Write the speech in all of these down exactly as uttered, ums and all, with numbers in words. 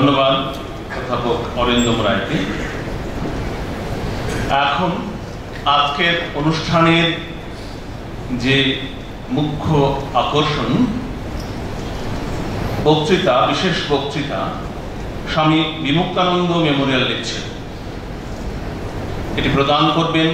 ধন্যবাদ অধ্যাপক অরিন্দম রায়কে। এখন আজকের অনুষ্ঠানের যে মুখ্য আকর্ষণ বক্তৃতা, বিশেষ বক্তৃতা স্বামী বিমুক্তানন্দ মেমোরিয়াল লেকচার। এটি প্রদান করবেন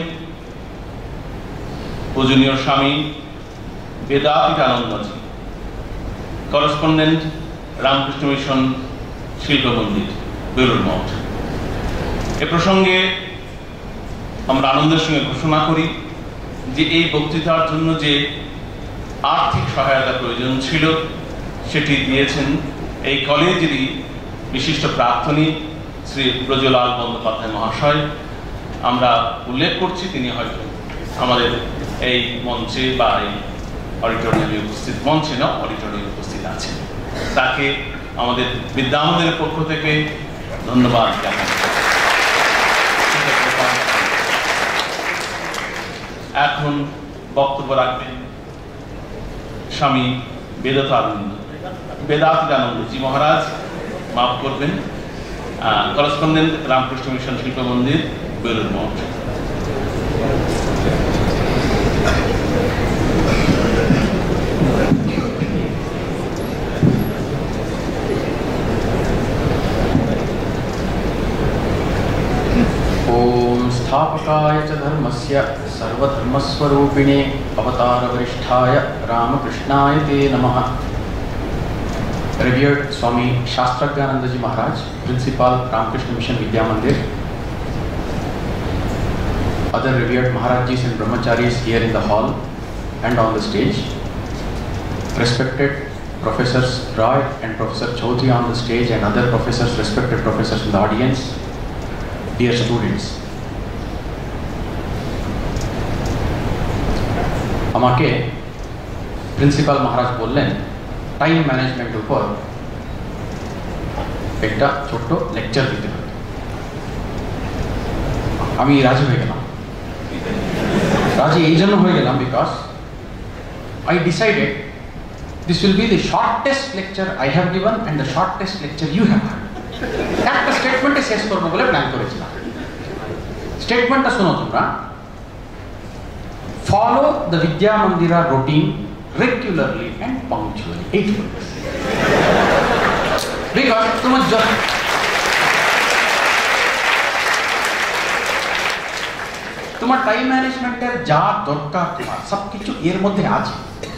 পূজনীয় স্বামী বেদাতিতানন্দজি, করেসপন্ডেন্ট রামকৃষ্ণ মিশন শিল্প মন্দির, বেলুড় মঠ। এ প্রসঙ্গে আমরা আনন্দের সঙ্গে ঘোষণা করি যে এই বক্তৃতার জন্য যে আর্থিক সহায়তা প্রয়োজন ছিল সেটি দিয়েছেন এই কলেজেরই বিশিষ্ট প্রাক্তনী শ্রী ব্রজলাল বন্দ্যোপাধ্যায় মহাশয়। আমরা উল্লেখ করছি, তিনি হয়তো আমাদের এই মঞ্চে বা এই অডিটোরিয়ামে উপস্থিত, মঞ্চে না অডিটোরিয়ামে উপস্থিত আছেন। তাকে আমাদের বিদ্যামন্দিরের পক্ষ থেকে ধন্যবাদ জানাই। এখন বক্তব্য রাখবেন স্বামী বেদাতানন্দ বেদাতিতানন্দজি মহারাজ, মাফ করবেন, করেসপন্ডেন্ট রামকৃষ্ণ মিশন শিল্প মন্দির, বেলুড় মঠ। स्थापकाय च धर्मस्य सर्वधर्मस्वरूपिणे अवतारवरिष्ठाय रामकृष्णाय ते नमः। Revered Swami Shastragnananda Ji Maharaj, Principal Ramakrishna Mission Vidyamandira, other revered Maharajis and Brahmacharis here in the hall and on the stage, respected Professors Roy and Professor Chaudhary on the stage and other professors, respected professors in the audience, dear students. আমাকে principal Maharaj বললেন time management উপর একটা ছোট্ট lecture দিতে হবে। আমি রাজি হয়ে গেলাম। রাজি এই জন্য হয়ে গেলাম because I decided this will be the shortest lecture I have given and the shortest lecture you have heard. একটা স্টেটমেন্টে শেষ করবো বলে প্ল্যান করেছিলাম। স্টেটমেন্টটা শোনো তোমরা। Follow the Vidyamandira routine regularly and punctually. Eight words. Because তোমার তোমার টাইম ম্যানেজমেন্টের যা দরকার তোমার সবকিছু এর মধ্যে আছে।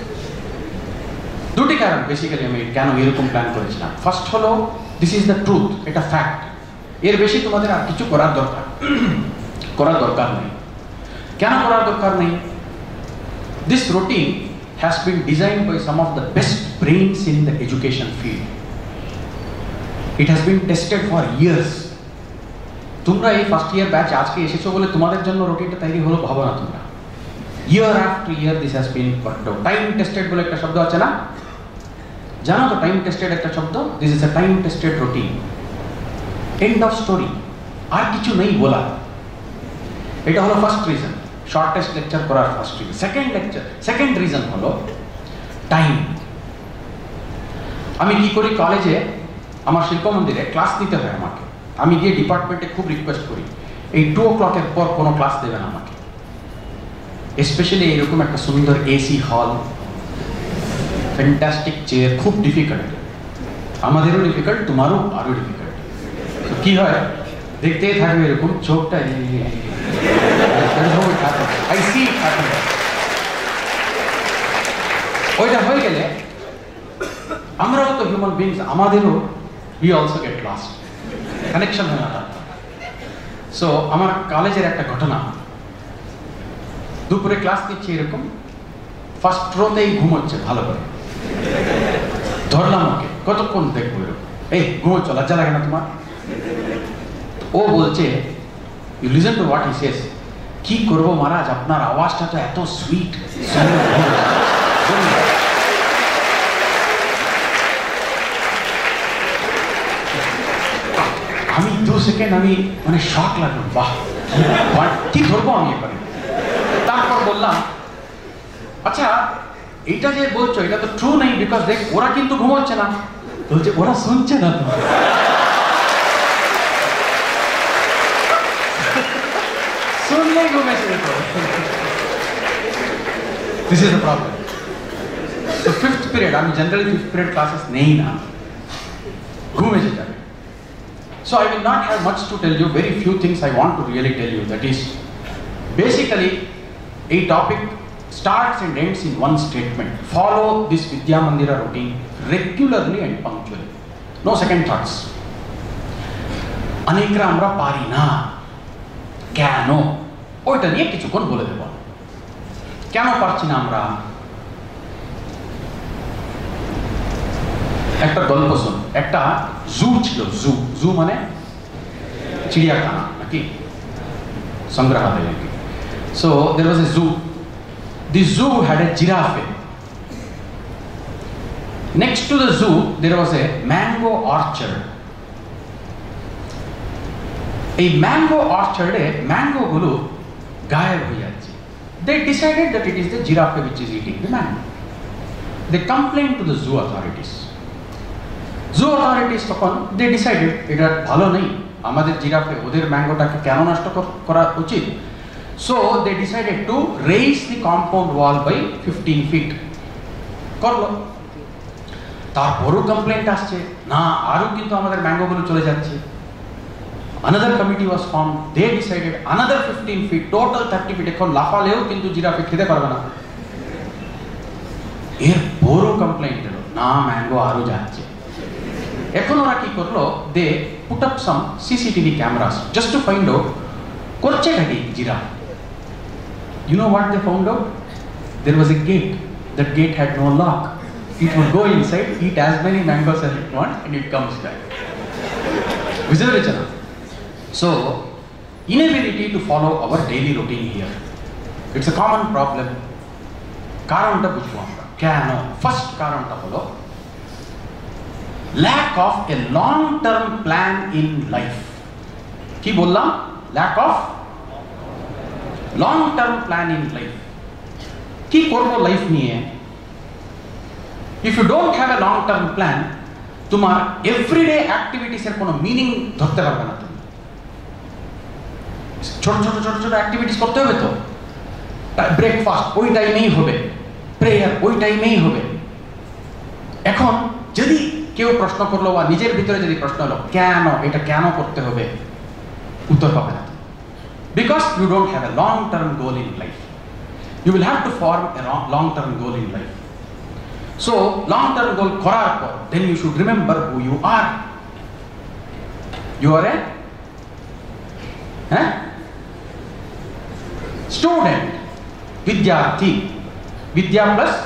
দুটি কারণ বেসিক্যালি আমি কেন এরকম প্ল্যান করেছিলাম। ফার্স্ট হলো দিস ইজ দ্য ট্রুথ, এটা ফ্যাক্ট। এর বেশি তোমাদের আর কিছু করার দরকার করার দরকার নেই। কেন করার দরকার নেই? This routine has been designed by some of the best brains in the education field. It has been tested for years. তোমরা এই ফার্স্ট ইয়ার ব্যাচ আজকে এসেছো বলে তোমাদের জন্য রুটিনটা তৈরি হলো ভাবো না তোমরা। Year after year this has been worked out. Time tested বলে একটা শব্দ আছে না, জানো তো? টাইম টেস্টেড একটা শব্দ। This is a time tested routine. End of story. আর কিছু নেই বলা। এটা হলো ফার্স্ট রিজন, শর্টেস্ট লেকচার করার first reason. Second lecture second reason হলো টাইম। আমি কি করি, কলেজে আমার শিল্প মন্দিরে ক্লাস নিতে হয় আমাকে। আমি গিয়ে ডিপার্টমেন্টে খুব রিকোয়েস্ট করি এই টু ও ক্লকের পর কোনো ক্লাস দেবেন আমাকে। স্পেশালি এরকম একটা সুন্দর এসি হল, ফ্যান্টাস্টিক চেয়ার, খুব ডিফিকাল্ট। আমাদেরও ডিফিকাল্ট, তোমারও আরও ডিফিকাল্ট। তো কি হয়, দেখতেই থাকবে এরকম চোখটা। I see it happening. ওইটা হয়ে গেলে আমরাও তো হিউম্যান বিংস, আমাদেরও we also get lost, connection হয় না। সো আমার কলেজের একটা ঘটনা, দুপুরে ক্লাস দিচ্ছি এরকম, ফার্স্ট রোতেই ঘুমোচ্ছে ভালো করে। ধরলাম ওকে, কতক্ষণ দেখবো এরকম, এই ঘুমোচ্ছ, লজ্জা লাগে না তোমার? ও বলছে, you listen to what he says, কি করবো মহারাজ, আপনার আওয়াজটা তো এত সুইট। আমি দু সেকেন্ড আমি মানে শক লাগলো, বাহ কি ধরবো আমি এবারে। তারপর বললাম, আচ্ছা এইটা যে বলছো এটা তো ট্রু নেই, বিকজ দেখ ওরা কিন্তু ঘুমোচ্ছে না। বলছে ওরা শুনছে না তো। তখনই ঘুম এসে যেত। This is the problem. So fifth period, আমি generally fifth period classes নেই না, ঘুম এসে যাবে। So I will not have much to tell you. Very few things I want to really tell you. That is, basically, a topic starts and ends in one statement. Follow this Vidyamandira routine regularly and punctually. No second thoughts. Anekra amra pari na, keno oita niye kichukon bole debo. Keno parchi na amra? একটা গল্প শুন। একটা জু ছিল, জু জু মানে চিড়িয়াখানা নাকি সংগ্রহালয় নাকি। So there was a zoo. The zoo had a giraffe. Next to the zoo there was a mango orchard. এই ম্যাঙ্গো অর্চার্ডে ম্যাঙ্গো গুলো গায়েব হয়ে যাচ্ছে। They decided that it is the giraffe which is eating the mango. They complained to the zoo authorities. Zoo authorities তখন they decided এটা ভালো নেই, আমাদের জিরাফে ওদের ম্যাঙ্গোটাকে কেন নষ্ট করা উচিত। So they decided to raise the compound wall by fifteen feet করলো। তারপরও কমপ্লেন্ট আসছে, না আরও কিন্তু আমাদের ম্যাঙ্গোগুলো চলে যাচ্ছে। Another committee was form, they decided another fifteen feet, total thirty feet. এখন লাফালেও কিন্তু জিরাফে খেতে পারবে না। এর বড় কমপ্লেন্ট এলো, না ম্যাঙ্গো আরও যাচ্ছে। এখন ওরা কি করলো, they put up some CCTV cameras just to find out করছেটা কি giraffe. You know what they found out? There was a gate, that gate had no lock. It would go inside, eat as many mangoes as it wants and it comes back. বুঝতে পেরেছ না? So inability to follow our daily routine here, it's a common problem. কারণটা বুঝবো আমরা কেন। First কারণটা হলো lack of a long term plan in life. কি বললাম? lack of long term plan in life. কি করব লাইফ নিয়ে? if you don't have a long term plan, তোমার এভরিডে অ্যাক্টিভিটিস এর কোনো মিনিং ধরতে পারবে না। তুমি ছোট ছোট ছোট ছোট অ্যাক্টিভিটিস করতে হবে তো। ব্রেকফাস্ট ওই টাইমেই হবে, প্রেয়ার ওই টাইমেই হবে। এখন যদি কেউ প্রশ্ন করলো বা নিজের ভিতরে যদি প্রশ্ন হলো কেন এটা কেন করতে হবে, উত্তর পাবে না। Because you don't have a long term goal in life. You will have to form a long term goal in life. So long term goal করার পর then you should remember who you are. You are a হ্যাঁ student, বিদ্যার্থী। বিদ্যা plus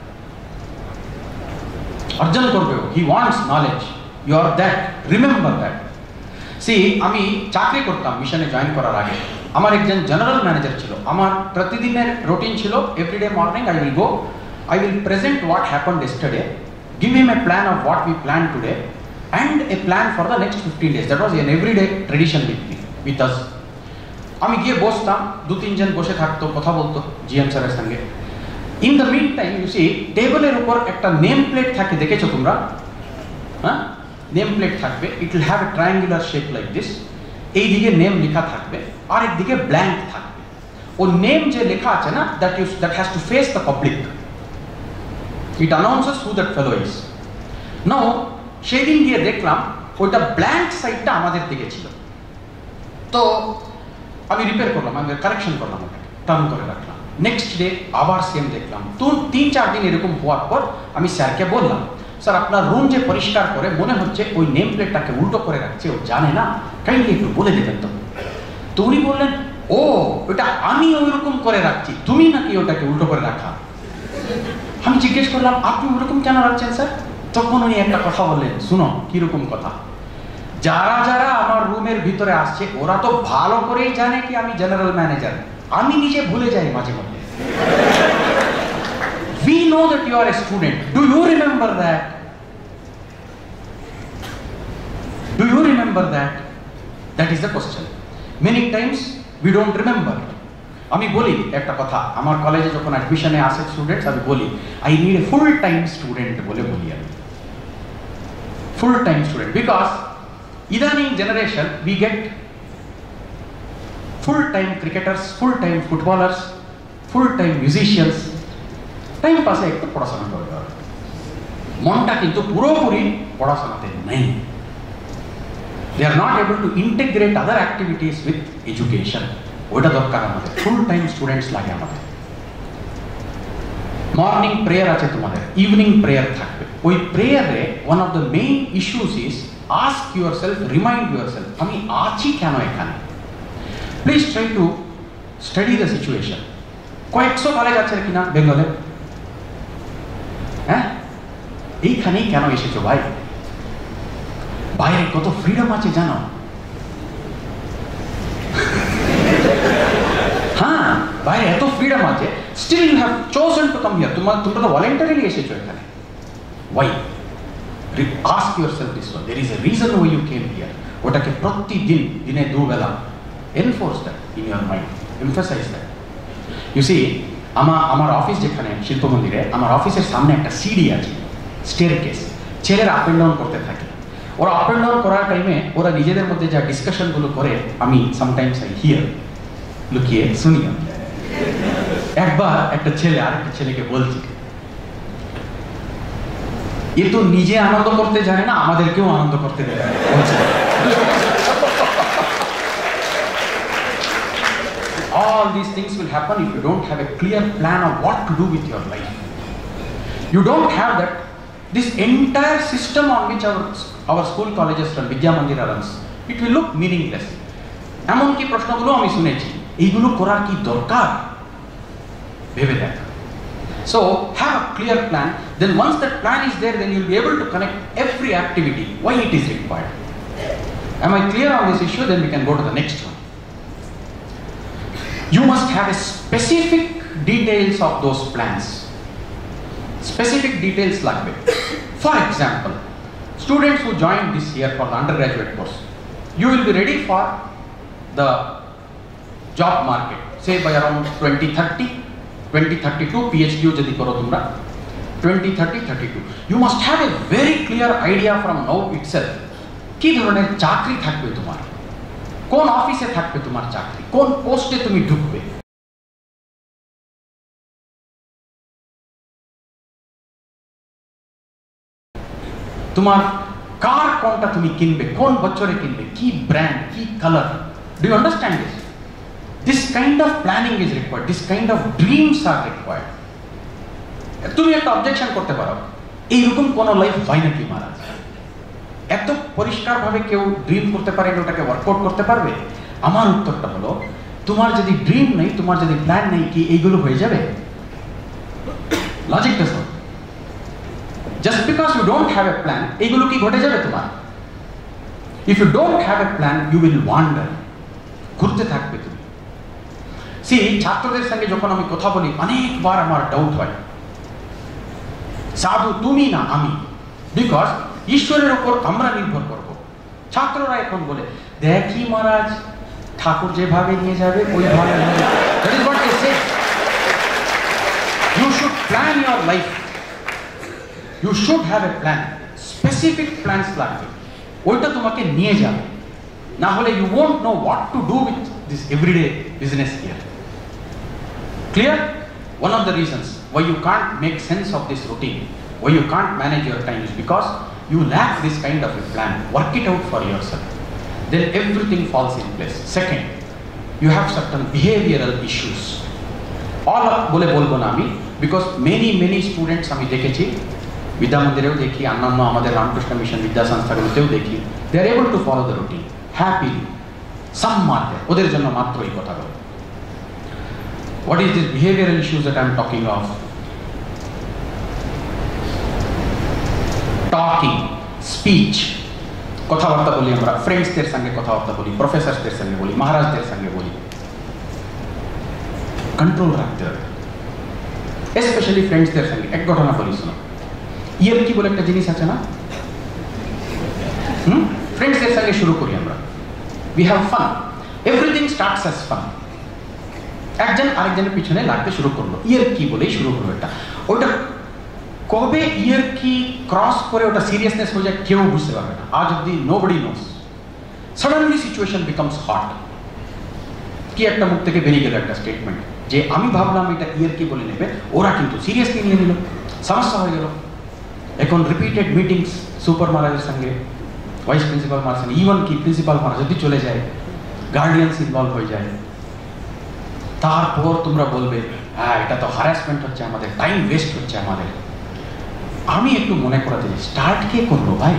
অর্জন করবে, he wants knowledge, you are that, remember that. See আমি চাকরি করতাম মিশনে জয়েন করার আগে। আমার একজন জেনারেল ম্যানেজার ছিল। আমার প্রতিদিনের রুটিন ছিল everyday morning I will go, I will present what happened yesterday, give him a plan of what we planned today and a plan for the next fifteen days. That was an everyday tradition with me, with us. আমি গিয়ে বসতাম, দু তিনজন বসে থাকতো, কথা বলতো GM স্যারের সঙ্গে। In the mean time you see টেবিলের উপর একটা নেম প্লেট থাকে, দেখেছো তোমরা? হ্যাঁ, নেম প্লেট থাকবে। It will have a triangular shape like this. এই দিকে নেম লেখা থাকবে, আর একদিকে ব্ল্যাঙ্ক থাকবে। ও নেম যে লেখা আছে না, that you that has to face the public. It announces who that fellow is. Now সেদিন গিয়ে দেখলাম ওইটা ব্ল্যাঙ্ক সাইডটা আমাদের দিকে ছিল। তো আমি রিপেয়ার করলাম, আমি কারেকশন করলাম, ওটাকে টার্ন করে রাখলাম। নেক্সট ডে আবার সেম দেখলাম। তো তিন চার দিন এরকম হওয়ার পর আমি স্যারকে বললাম, স্যার আপনার রুম যে পরিষ্কার করে মনে হচ্ছে ওই নেম প্লেটটাকে উল্টো করে রাখছে, ও জানে না, কাইন্ডলি একটু বলে দেবেন তো। তো উনি বললেন, ও ওটা আমি ওইরকম করে রাখছি, তুমি নাকি ওটাকে উল্টো করে রাখা। আমি জিজ্ঞেস করলাম, আপনি ওরকম কেন রাখছেন স্যার? তখন উনি একটা কথা বললেন, শুনো কিরকম কথা। যারা যারা আমার রুমের ভিতরে আসছে ওরা তো ভালো করেই জানে কি আমি জেনারেল ম্যানেজার, আমি নিজে ভুলে যাই মাঝে মধ্যে। We know that you are a student. Do you remember that? Do you remember that? That is the question. Many times we don't remember. আমি বলি একটা কথা, আমার কলেজে যখন অ্যাডমিশনে আসে স্টুডেন্টস, আমি বলি I need a full time student বলে বলি আমি, ফুল টাইম স্টুডেন্ট। বিকজ ইদানিং generation we get full time cricketers, full time footballers, full time musicians, time পাসে একটু পড়াশোনা করতে হবে, মনটা কিন্তু পুরোপুরি পড়াশোনাতে নেই। They are not able to integrate other activities with education. ওটা দরকার আমাদের, ফুল টাইম স্টুডেন্টস লাগে আমাদের। মর্নিং প্রেয়ার আছে তোমাদের, ইভিনিং প্রেয়ার থাকবে। ওই প্রেয়ারে one of the main issues is ask yourself, remind yourself, আমি আছি কেন এখানে। Please try to study the situation. কয়েকশো কলেজ আছে কিনা বেঙ্গলে? হ্যাঁ, এইখানেই কেন এসেছো ভাই? বাইরে কত ফ্রিডম আছে জানো? হ্যাঁ, বাইরে এত ফ্রিডম আছে, still you have chosen to come here. তোমার তোমরা তো ভলেন্টারিলি এসেছো এখানে। Why? Ask yourself this one, there is a reason why you came here. ওটাকে প্রতিদিন, দিনে দুবেলা enforce that in your mind, emphasise that. You see, আমার আমার অফিস যেখানে শিল্প মন্দিরে, আমার অফিসের সামনে একটা সিঁড়ি আছে, স্টেয়ারকেস। ছেলেরা আপ এন্ড ডাউন করতে থাকে। ওরা আপ এন্ড ডাউন করার টাইমে ওরা নিজেদের মধ্যে যা ডিসকাশনগুলো করে, আমি সামটাইমস আই হিয়ার, লুকিয়ে শুনি। একবার একটা ছেলে আরেকটা ছেলেকে বলছে, এ তো নিজে আনন্দ করতে জানে না, আমাদেরকেও আনন্দ করতে দেয়। All these things will happen if you don't have a clear plan of what to do with your life. You don't have that. This entire system on which our our school colleges run, Vidyamandira runs, it will look meaningless. এমন কি প্রশ্নগুলো আমি শুনেছি, এইগুলো করার কি দরকার ভেবে দেখ। So have a clear plan. Then once that plan is there, then you'll be able to connect every activity why it is required. Am I clear on this issue? Then we can go to the next one. You must have a specific details of those plans. Specific details লাগবে। For example, students who join this year for the undergraduate course, you will be ready for the job market, say by around twenty thirty, twenty thirty-two, PhD যদি করো তোমরা, twenty thirty, thirty-two. You must have a very clear idea from now itself, কি ধরনের চাকরি থাকবে তোমার, কোন অফিসে থাকবে তোমার চাকরি, কোন পোস্টে তুমি ঢুকবে। তোমার কার কোনটা তুমি কিনবে, কোন বছরে কিনবে, কি ব্র্যান্ড, কি colour. Do you understand this? This kind of planning is required, this kind of dreams are required. তুমি একটা অবজেকশন করতে পারো, এইরকম কোন লাইফ হয় নাকি মহারাজ? এত পরিষ্কারভাবে কেউ ড্রিম করতে পারে, ওটাকে ওয়ার্কআউট করতে পারবে? আমার উত্তরটা হলো, তোমার যদি ড্রিম নেই, তোমার যদি প্ল্যান নেই, কি এইগুলো হয়ে যাবে? লজিকটা শোনো। Just because you don't have a plan, এইগুলো কি ঘটে যাবে তোমার? If you don't have a plan, you will wander. ঘুরতে থাকবে তুমি। See, ছাত্রদের সঙ্গে যখন আমি কথা বলি, অনেকবার আমার ডাউট হয়, সাধু তুমি না আমি, বিকজ ঈশ্বরের উপর আমরা নির্ভর করব। ছাত্ররা এখন বলে, দেখি মহারাজ, ঠাকুর যেভাবে নিয়ে যাবে ওইভাবে। That is what they say. You should plan your life. You should have a plan. Specific plans লাগবে, ওইটা তোমাকে নিয়ে যাবে। না হলে you won't know what to do with this everyday business here. Clear? One of the reasons why you can't make sense of this routine, why you can't manage your time, is because you lack this kind of a plan. Work it out for yourself. Then everything falls in place. Second, you have certain behavioral issues. All বলে বলবো না আমি, because many many students আমি দেখেছি, বিদ্যামন্দিরেও দেখি, অন্যান্য আমাদের Ramakrishna mission বিদ্যা সংস্থাগুলোতেও দেখি, they are able to follow the routine happily. Some are there, ওদের জন্য মাত্র এই কথাগুলো। What is the behavioral issues that I am talking of? Talking, speech, কথাবার্তা বলি আমরা, ফ্রেন্ডসদের সঙ্গে কথাবার্তা বলি, প্রফেসরদের সঙ্গে বলি, মহারাজদের সঙ্গে বলি, কন্ট্রোল রাখতে হবে। স্পেশালি ফ্রেন্ডসদের সঙ্গে। এক ঘটনা বলি শোনো, ইয়ার কি বলে একটা জিনিস আছে না, হুম, ফ্রেন্ডসদের সঙ্গে শুরু করি আমরা, we have fun, everything starts as fun. একজন আরেকজনের পিছনে লাগতে শুরু করলো, ইয়ার কি বলেই শুরু করলো। এটা ওটা কবে ইয়ার কি ক্রস করে ওটা সিরিয়াসনেস হয়ে যায় কেউ বুঝতে পারবে না, আজ অব্দি nobody knows. Suddenly situation becomes hot, কি একটা মুখ থেকে বেরিয়ে গেল একটা স্টেটমেন্ট যে আমি ভাবলাম এটা ইয়ার কি বলে নেবে, ওরা কিন্তু সিরিয়াসলি নিয়ে নিল, সমস্যা হয়ে গেল। এখন রিপিটেড মিটিংস সুপার মহারাজের সঙ্গে, ভাইস প্রিন্সিপাল মহারাজের সঙ্গে, ইভন কি প্রিন্সিপাল মহারাজ যদি চলে যায়, গার্ডিয়ানস ইনভলভ হয়ে যায়, তারপর তোমরা বলবে হ্যাঁ এটা তো হ্যারাসমেন্ট হচ্ছে, আমাদের টাইম ওয়েস্ট হচ্ছে আমাদের। আমি একটু মনে করাতে চাই, স্টার্ট কে করলো ভাই?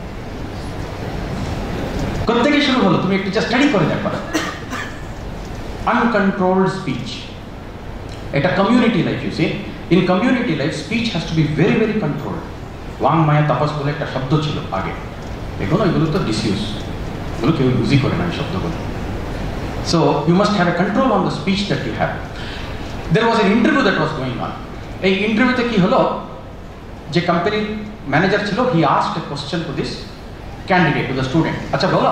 কোথেকে শুরু হলো? তুমি একটু স্টাডি করে দেখো। আনকন্ট্রোলড স্পিচ, এটা community life. You see, in community life speech has to be very very controlled. ওয়াং মায়া তাপস বলে একটা শব্দ ছিল আগে, এখন এগুলো তো ডিসইউজ, এগুলো কেউ ইউজই করে না এই শব্দগুলো। So you must have a control on the speech that you have. There was an interview that was going on. এই ইন্টারভিউতে কি হলো, যে কোম্পানির ম্যানেজার ছিল, he asked a question to this candidate, to the student. আচ্ছা বলো,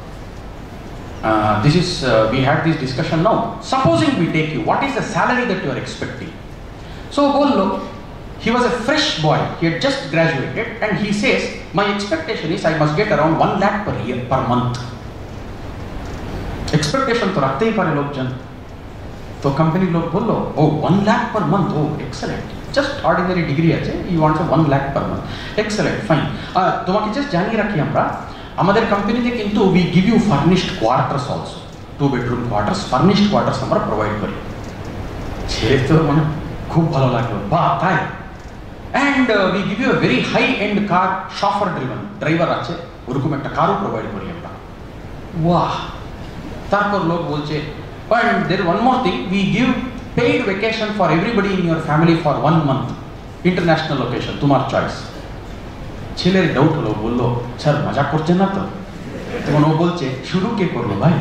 this is uh, we had this discussion now. Supposing we take you, what is the salary that you are expecting? So বললো, he was a fresh boy, he had just graduated, and he says, my expectation is I must get around one lakh per year, per month. Expectation তো রাখতেই পারে লোকজন। তো কোম্পানির লোক বললো, ও ওয়ান লাখ পার মান্থ, ও এক্সেলেন্ট, জাস্ট অর্ডিনারি ডিগ্রি আছে, you want one lakh per month, excellent, fine. তোমাকে জাস্ট জানিয়ে রাখি, আমরা আমাদের কোম্পানিতে কিন্তু we give you furnished quarters also, two bedroom quarters, furnished quarters আমরা প্রোভাইড করি। ছেলে তো মানে খুব ভালো লাগলো, বা তাই, and we give you a very high end car, chauffeur driven, driver আছে, ওরকম একটা কারও প্রোভাইড করি আমরা। ওয়াহ! তারপর লোক বলছে, and there one more thing, we give paid vacation for everybody in your family for one month, international location, তোমার চয়েস। ছেলের ডাউট হলো, বললো, স্যার মজা করছেন না তো? তখন ও বলছে, শুরু কে করলো ভাই?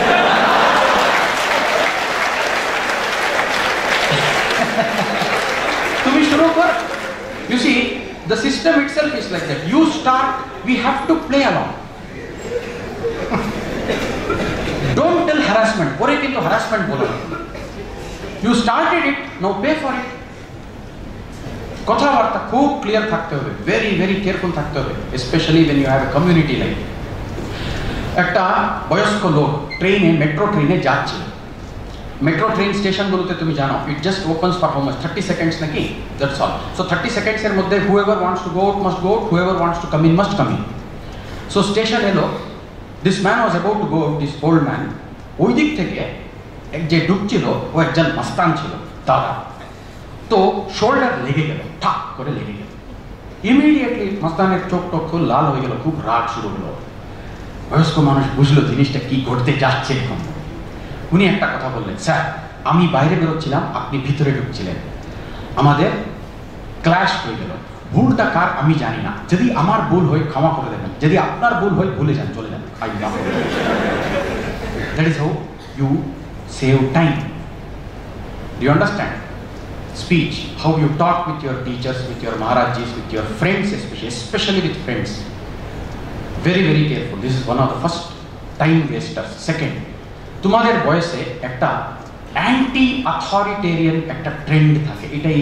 তুমি শুরু কর। You see, the system itself is like that. You start, we have to play along. Don't tell harassment, পরে কিন্তু harassment বলো না। You started it, now pay for it. কথাবার্তা খুব ক্লিয়ার থাকতে হবে, ভেরি ভেরি কেয়ারফুল থাকতে হবে, specially when you have a community life. একটা বয়স্ক লোক ট্রেনে, মেট্রো ট্রেনে যাচ্ছে। মেট্রো ট্রেন স্টেশনগুলোতে তুমি জানো, it just opens for how much, thirty seconds নাকি, that's all. So thirty seconds এর মধ্যে whoever wants to go out must go out, whoever wants to come in must come in. So station এলো, this man was about to go out, this old man. ওই দিক থেকে এক যে ঢুকছিল, ও একজন মাস্তান ছিল, দাদা। তো শোল্ডার লেগে গেল, ঠাক করে লেগে গেল। ইমিডিয়েটলি মাস্তানের চোখ টোক খুব লাল হয়ে গেল, খুব রাগ শুরু হলো। বয়স্ক মানুষ বুঝলো জিনিসটা কি ঘটতে যাচ্ছে। এখন উনি একটা কথা বললেন, স্যার আমি বাইরে বেরোচ্ছিলাম, আপনি ভিতরে ঢুকছিলেন, আমাদের ক্ল্যাশ হয়ে গেল, ভুলটা কার আমি জানি না, যদি আমার ভুল হয় ক্ষমা করে দেবেন, যদি আপনার ভুল হয় ভুলে যান, চলে যান। That is how you save time. Do you understand? Speech, how you talk with your teachers, with your maharajis, with your friends, especially especially with friends. Very very careful. This is one of the first time wasters. Second, তোমাদের বয়সে একটা anti authoritarian একটা trend থাকে, এটাই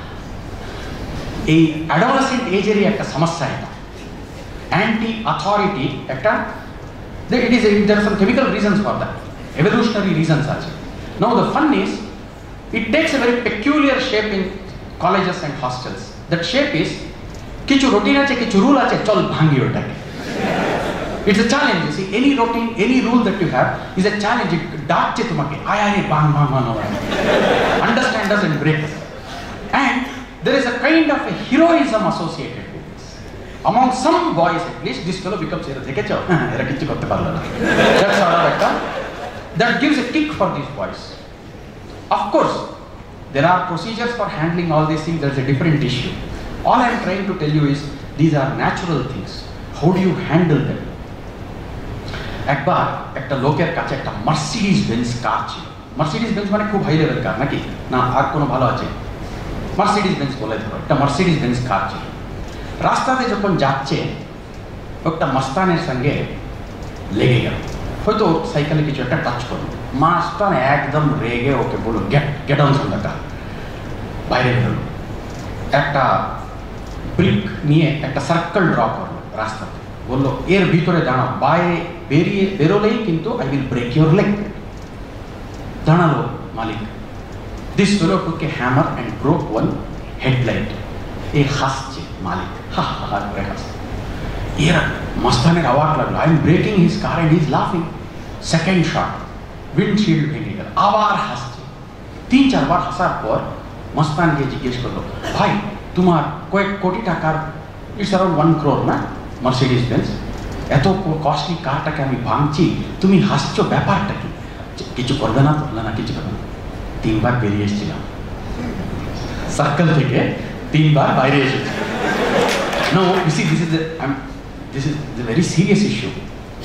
এই adolescent এজেরই একটা সমস্যা। এটা অ্যান্টি অথরিটি একটা, it is there are some chemical reasons for that, evolutionary reasons আছে। Now the fun is, it takes a very peculiar shape in colleges and hostels. That shape is, কিছু routine আছে, কিছু rule আছে, চল ভাঙি ওটাকে। It's a challenge. You see, any routine, any rule that you have is a challenge. It ডাকছে তোমাকে, আয় আয় বাং বাং বাং, understand us and break us. And there is a kind of a heroism associated with this. Among some boys at least, this fellow becomes hero. দেখেছো, এরা কিছু করতে পারলো না। That's sort of একটা, that gives a kick for these boys. Of course, there are procedures for handling all these things. There's a different issue. All I'm trying to tell you is, these are natural things. How do you handle them? একবার একটা লোকের কাছে একটা Mercedes Benz কার ছিল। Mercedes Benz মানে খুব high level কার নাকি, না আর কোনো ভালো আছে? মার্সিডিজ বেঞ্জ বলে ধরো, একটা মার্সিডিজ বেঞ্জ কার ছিল। রাস্তাতে যখন যাচ্ছে, একটা মাস্তানের সঙ্গে লেগে গেল, হয়তো সাইকেলে কিছু একটা টাচ করলো, মাস্তান একদম রেগে ওকে বললো, get get on from the car. বাইরে বেরোলো, একটা ব্রিক নিয়ে একটা সার্কেল ড্র করলো রাস্তাতে, বললো এর ভিতরে দাঁড়াও, বাইরে বেরিয়ে বেরোলেই কিন্তু I will break your leg. দাঁড়ালো মালিক। This fellow took a hammer and broke one headlight. এই হাসছে মালিক, হা হা হা করে হাসছে। এর মস্তানের আওয়াজ লাগলো, I am breaking his car and he is লাফিং। সেকেন্ড শট, উইন্ডশিল্ড ভেঙে গেল, আবার হাসছে। তিন চারবার হাসার পর মস্তান গিয়ে জিজ্ঞেস করলো, ভাই তোমার কয়েক কোটি টাকার, ইটস অ্যারাউন্ড ওয়ান ক্রোর না মার্সিডিজ বেঞ্জ, এত কস্টলি কারটাকে আমি ভাঙছি, তুমি হাসছো, ব্যাপারটা কি? কিছু করবে না তো? না কিছু করবে না। তিনবার বেরিয়ে এসেছিলাম সার্কেল থেকে, তিনবার বাইরে এসেছি। No, you see, this is the, um, this is the very serious issue.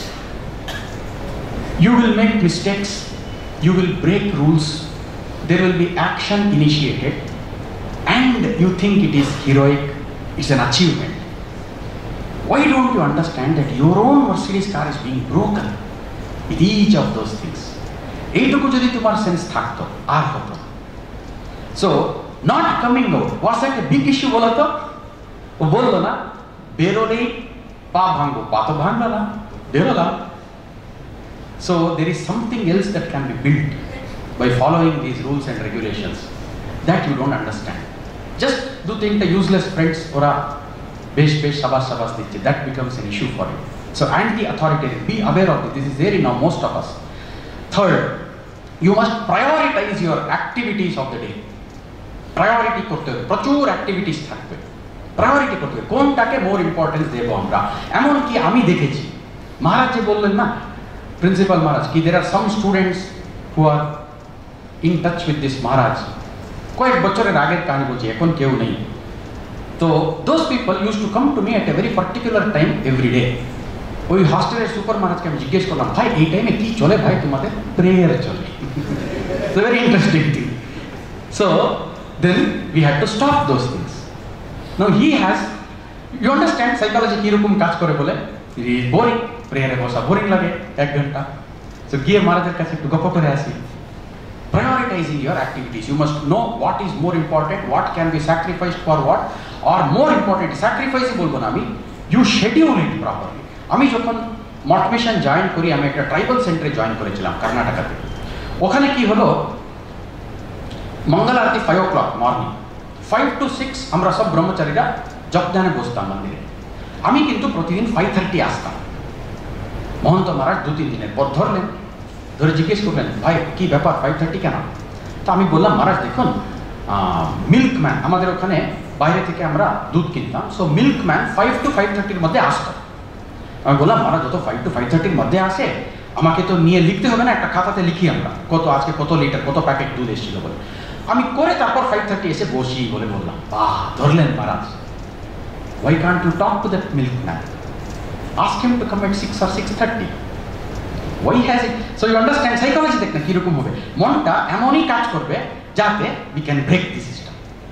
You will make mistakes, you will break rules, there will be action initiated, and you think it is heroic, it's an achievement. Why don't you understand that your own Mercedes car is being broken with each of those things? এইটুকু যদি তোমার sense থাকতো আর হতো। So, not coming out was that a big issue বলো তো? ও বললো না, বেরোলেই পা ভাঙবো, পা তো ভাঙলো না, বেরোলাম। So there is something else that can be built by following these rules and regulations that you don't understand. Just do think the useless friends ওরা বেশ বেশ সাবাস সাবাস দিচ্ছে, that becomes an issue for you. So anti-authoritarian, be aware of it. This is there in now most of us. Third, you must prioritize your activities of the day. Priority করতে হবে, প্রচুর activities থাকবে, priority করতে হবে, কোনটাকে মোর importance দেবো আমরা। এমনকি আমি দেখেছি, মহারাজ যে বললেন না, প্রিন্সিপাল মহারাজ, কি there are some students who are in touch with this Maharaj. কয়েক বছরের আগের কাহিনী বলছি, এখন কেউ নেই। তো those people used to come to me at a very particular time every day. ওই হস্টেলের সুপার মহারাজকে আমি জিজ্ঞেস করলাম, ভাই এই টাইমে কি চলে? ভাই তোমাদের প্রেয়ার চলে। Very interesting thing. So then we had to stop those things. Now he has, you understand psychology কিরকম কাজ করে বলে? It is boring, প্রেয়ারে বসা বোরিং লাগে এক ঘন্টা। So গিয়ে মহারাজের কাছে একটু গপ্প করে আসি। Prioritizing your activities, you must know what is more important, what can be sacrificed for what, or more important, sacrifice বলবো না আমি, you schedule it properly. আমি যখন মঠ মিশন জয়েন করি, আমি একটা ট্রাইবাল সেন্টারে জয়েন করেছিলাম কর্ণাটকাতে। ওখানে কি হলো, mangal arati five o'clock morning, five to six আমরা সব ব্রহ্মচারীরা জপদানে বসতাম মন্দিরে। আমি কিন্তু প্রতিদিন ফাইভ থার্টি আসতাম। মহন্ত মহারাজ দু তিন দিনের পর ধরলেন, ধরে জিজ্ঞেস করলেন, ভাই কি ব্যাপার, ফাইভ থার্টি কেন? তো আমি বললাম, মহারাজ দেখুন, মিল্কম্যান আমাদের ওখানে বাইরে থেকে আমরা দুধ কিনতাম, so milkman five to five থার্টির মধ্যে আসতো। আমি বললাম, মহারাজ যত ফাইভ টু ফাইভ থার্টির মধ্যে আসে, আমাকে তো নিয়ে লিখতে হবে না, একটা খাতাতে লিখি আমরা কত আজকে কত লিটার কত প্যাকেট দুধ এসেছিল বলে। আমি করে তারপর ফাইভ থার্টি এসে বসি বলে বললাম, বাহ, ধরলেন মহারাজ। Why can't you talk to that milkman? Ask him to come at six or six thirty. Why has it? So you understand psychology দেখনা কিরকম হবে, মনটা এমনই কাজ করবে যাতে we can break the system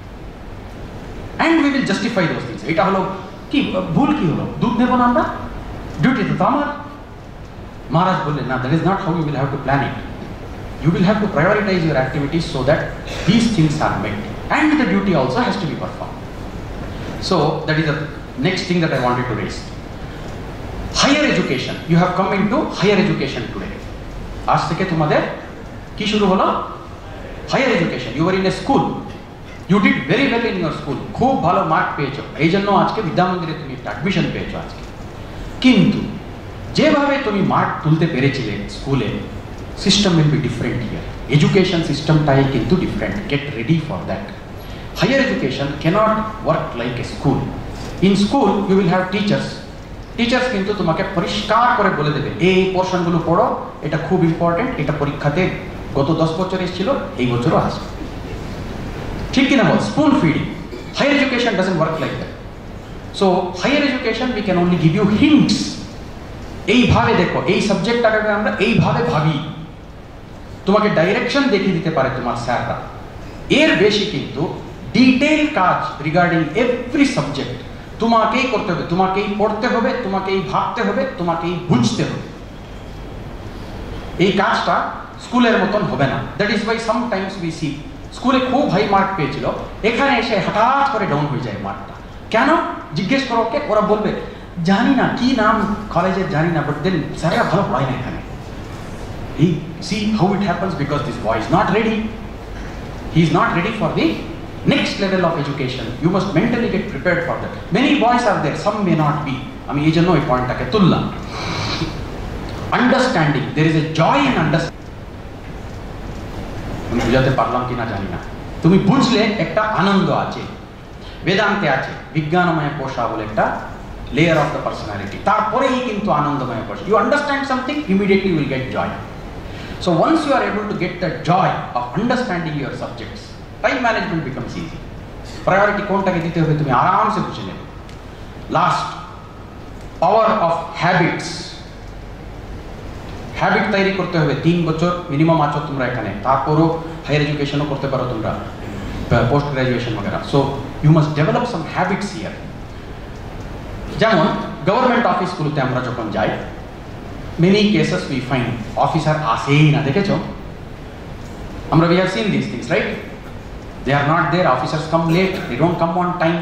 and we will justify those things. এটা হলো কি ভুল, কি হলো, দুধ নেব না আমরা, ডিউটি তো আমার। মহারাজ বললেন, না, that is not how you will have to plan it. You will have to prioritize your activities so that these things are met, and the duty also has to be performed. So that is the next thing that I wanted to raise. Higher education, you have come into higher education today. আজ থেকে তোমাদের কি শুরু হলো? Higher education. You were in a school, you did very well in your school, খুব ভালো mark পেয়েছো, এই জন্য আজকে বিদ্যামন্দিরে তুমি একটা অ্যাডমিশন পেয়েছো আজকে। কিন্তু যেভাবে তুমি মার্ক তুলতে পেরেছিলে স্কুলে, system will be different here. Education system টাই কিন্তু different. Get ready for that. Higher education cannot work like a school. In school you will have teachers. Teachers কিন্তু তোমাকে পরিষ্কার করে বলে দেবে, এই পোরশনগুলো পড়ো, এটা খুব ইম্পর্টেন্ট, এটা পরীক্ষাতে গত দশ বছর এসেছিল, এই বছরও আসবে। ঠিক কিনা বল? Spoon feeding. Higher education doesn't work like that. So higher education we can only give you hints. এইভাবে দেখো, এই সাবজেক্টটাকে আমরা এইভাবে ভাবি, তোমাকে ডাইরেকশন দেখিয়ে দিতে পারে তোমার স্যাররা। এর বেশি কিন্তু ডিটেইল কাজ রিগার্ডিং এভরি সাবজেক্ট তোমাকেই করতে হবে, তোমাকেই পড়তে হবে, তোমাকেই ভাবতে হবে, তোমাকেই বুঝতে হবে। এই কাজটা স্কুলের মতন হবে না। That is why sometimes we see স্কুলে খুব হাই মার্ক পেয়েছিল, এখানে এসে হঠাৎ করে ডাউন হয়ে যায় মার্কটা। কেন জিজ্ঞেস করো ওকে, ওরা বলবে জানি না কি নাম কলেজের জানি না, বাট দেন স্যাররা ভালো পড়ায় না এখানে। He, see how it happens, because this boy is not ready. He is not ready for the next level of education. You must mentally get prepared for that. Many boys are there, some may not be. আমি এই জন্য এই পয়েন্টটাকে তুললাম। Understanding, there is a joy in understanding. আমি বুঝাতে পারলাম কিনা জানি না। তুমি বুঝলে একটা আনন্দ আছে, বেদান্তে আছে বিজ্ঞানময় কোষা বলে একটা layer of the personality, তারপরেই কিন্তু আনন্দময় কোষ। You understand something, immediately you will get joy. So once you are able to get the joy of understanding your subjects, time management becomes easy. Priority কোনটাকে দিতে হবে তুমি আরামসে বুঝে নেবে। Last, power of habits. Habit তৈরি করতে হবে। তিন বছর মিনিমাম আছো তোমরা এখানে, তারপরও হায়ার এডুকেশনও করতে পারো তোমরা, পোস্ট গ্রাজুয়েশন বগেরা। So you must develop some habits here. যেমন গভর্নমেন্ট অফিসগুলোতে আমরা যখন যাই, many cases we find officer আসেই না, দেখেছ? আমরা we have seen this things, right? They are not there, officers come late, they don't come on time.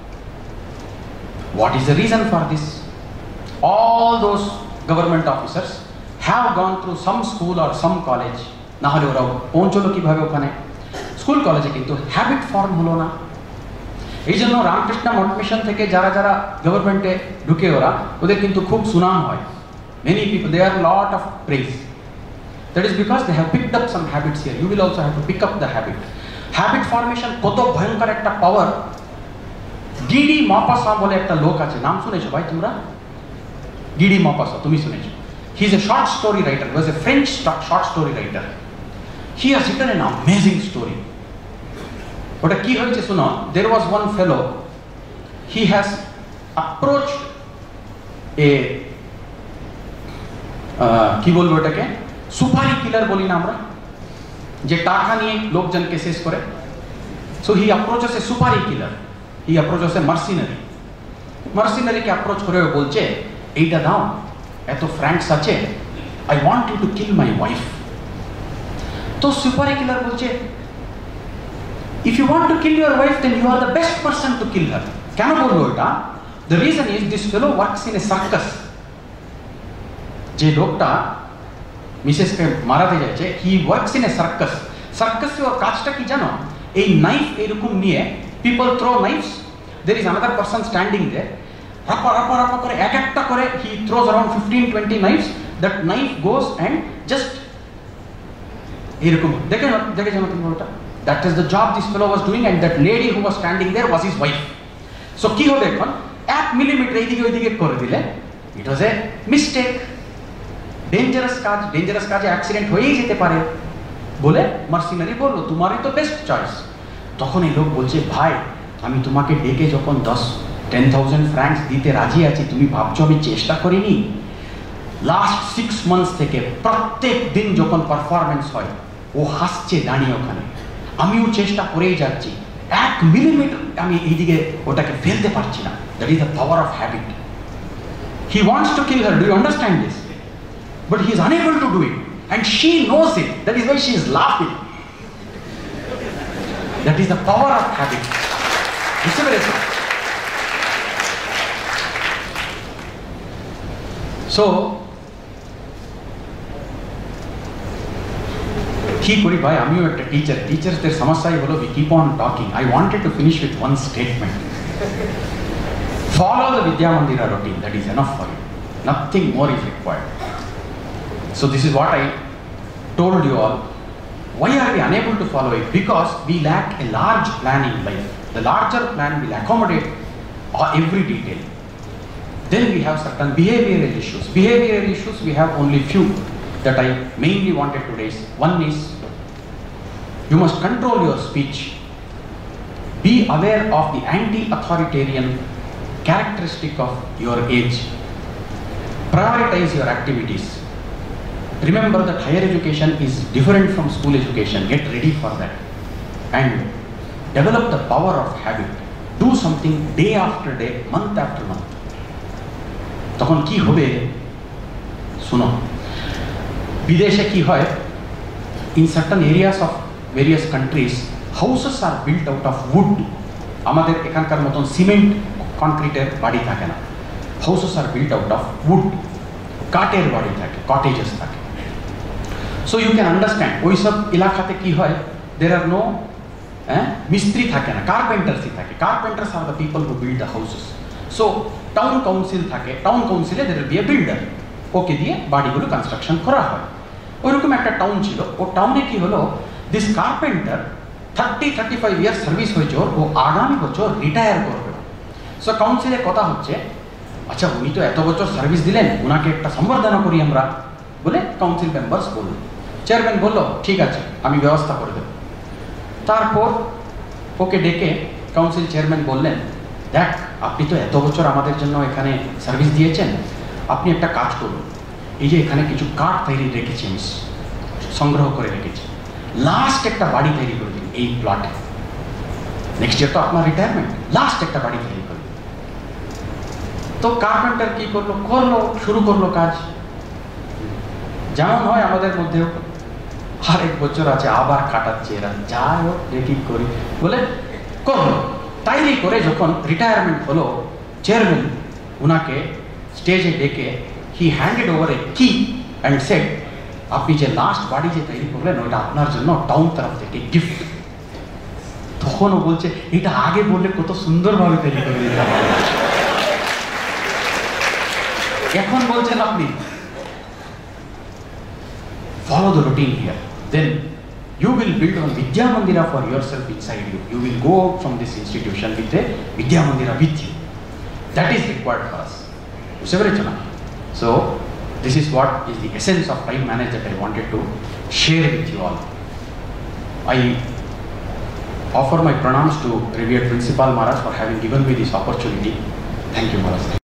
What is the reason for this? All those government officers have gone through some school or some college. না হলে ওরা পৌঁছলো কিভাবে ওখানে? School কলেজে কিন্তু habit form হলো না। এই জন্য রামকৃষ্ণ মঠ মিশন থেকে যারা যারা গভর্নমেন্টে ঢুকে ওরা, ওদের কিন্তু খুব সুনাম হয়। Many people, they are lot of praise. That is because they have picked up some habits here. You will also have to pick up the habit. Habit formation কত ভয়ঙ্কর একটা পাওয়ার। গিডি মপাসা বলে একটা লোক আছে, নাম শুনেছো ভাই তোমরা? গিডি মপাসা, তুমি শুনেছো? He is a short story writer. He was a French short story writer. He has written an amazing story. ওটা কি হয়েছে শুনো। There was one fellow, he has approached a কি বলবো ওটাকে, সুপারি কিলার বলি না আমরা, যে টাকা নিয়ে লোকজনকে শেষ করে। So he approaches a supari killer, he approaches a mercenary. মার্সিনারিকে অ্যাপ্রোচ করে বলছে, এইটা দাও, এত ফ্র্যাঙ্কস আছে, I want you to kill my wife. তো সুপারি কিলার বলছে, if you want to kill your wife then you are the best person to kill her. কেন বলবো এটা? The reason is this fellow works in a circus. যে লোকটা মিসেসকে মারাতে যাচ্ছে, he works in a circus. সার্কাসে ওর কাজটা কি জানো? এই নাইফ এরকম নিয়ে, people throw knives, there is another person standing there, rapa rapa rapa kore ek ekta kore he throws around fifteen twenty knives, that knife goes and just erokom dekhe dekhe jano তুমি ওটা। that is the job this fellow was doing, and that lady who was standing there was his wife. so কি হবে এখন? এক millimetre এইদিকে ওইদিকে করে দিলে it was a mistake, dangerous কাজ, dangerous কাজে অ্যাক্সিডেন্ট হয়েই যেতে পারে বলে মার্সিনারি বলল, তোমারই তো বেস্ট চয়েস। তখন এই লোক বলছে, ভাই আমি তোমাকে ডেকে যখন দশ টেন থাউজেন্ড ফ্র্যাঙ্কস দিতে রাজি আছি, তুমি ভাবছো আমি চেষ্টা করিনি? লাস্ট সিক্স মান্থস থেকে প্রত্যেক দিন যখন পারফরমেন্স হয়, ও হাসছে দাঁড়িয়ে ওখানে, আমিও চেষ্টা করেই যাচ্ছি, এক মিলিমিটার আমি এইদিকে ওটাকে ফেলতে পারছি না। That is the power of habit. He wants to kill her, do you understand this? But he is unable to do it, and she knows it. That is why she is লাফিং। That is the power of habit. বুঝতে পেরেছো? So কি করি ভাই, আমিও একটা teacher, টিচারদের সমস্যাই হলো we keep on talking. I wanted to finish with one statement. Follow the Vidyamandira routine, that is enough for you. Nothing more is required. So this is what I told you all. Why are we unable to follow it? Because we lack a large plan in life. The larger plan will accommodate every detail. Then we have certain behavioral issues. Behavioral issues we have only few that I mainly wanted to raise. One is, you must control your speech. Be aware of the anti-authoritarian characteristic of your age. Prioritize your activities. Remember that higher education is different from school education. Get ready for that. And develop the power of habit. Do something day after day, month after month. তখন কি হবে শুনো। বিদেশে কি হয়, in certain areas of various countries houses are built out of wood. আমাদের এখানকার মতন সিমেন্ট কনক্রিটের বাড়ি থাকে না, houses are built out of wood. কাঠের বাড়ি থাকে, কটেজেস থাকে। সো ইউ ক্যান আন্ডারস্ট্যান্ড ওই সব এলাকাতে কি হয়, দের আর নো হ্যাঁ মিস্ত্রি থাকে না, কার্পেন্টার্সই থাকে। Carpenters are the people who build the houses. So town council থাকে, টাউন কাউন্সিলে দের বি এ বিল্ডার, ওকে দিয়ে বাড়িগুলো কনস্ট্রাকশন করা হয়। ওইরকম একটা টাউন ছিল। ও টাউনে কি হলো, this carpenter thirty thirty five years service হয়েছে ওর, ও আগামী বছর রিটায়ার করবে। সো কাউন্সিলের কথা হচ্ছে, আচ্ছা উনি তো এত বছর সার্ভিস দিলেন, ওনাকে একটা সম্বর্ধনা করি আমরা বলে কাউন্সিল মেম্বার্স বলল। চেয়ারম্যান বলল ঠিক আছে, আমি ব্যবস্থা করে দেব। তারপর ওকে ডেকে কাউন্সিল চেয়ারম্যান বললেন, দেখ আপনি তো এত বছর আমাদের জন্য এখানে সার্ভিস দিয়েছেন, আপনি একটা কাজ করুন, এই যে এখানে কিছু কাঠ তৈরি রেখেছি আমি সংগ্রহ করে রেখেছি, লাস্ট একটা বাড়ি তৈরি করে দিন এই প্লটে, নেক্সট ইয়ার তো আপনার রিটায়ারমেন্ট, লাস্ট একটা বাড়ি তৈরি করে দিন। তো কার্পেন্টার কি করলো, করলো শুরু করলো কাজ, যেমন হয় আমাদের মধ্যেও আর এক বছর আছে আবার কাটাচ্ছে এরা, যাই হোক দেখি করি বলে করলো। তাইলে করে যখন রিটায়ারমেন্ট হলো, চেয়ারম্যান ওনাকে স্টেজে ডেকে হি হ্যান্ডেড ওভার এ কি অ্যান্ড সেড, আপনি যে লাস্ট বাড়ি যে তৈরি করলেন ওটা আপনার জন্য টাউন তরফ থেকে গিফট। তখন ও বলছে, এটা আগে বললে কত সুন্দরভাবে তৈরি করে দিতাম। এখন বলছেন আপনি follow the routine here, then you will build a Vidyamandira for yourself inside you. You will go out from this institution with a Vidyamandira with you. That is required for us. So this is what is the essence of time management that I wanted to share with you all. I offer my pranams to revered Principal Maharaj for having given me this opportunity. Thank you, Maharaj.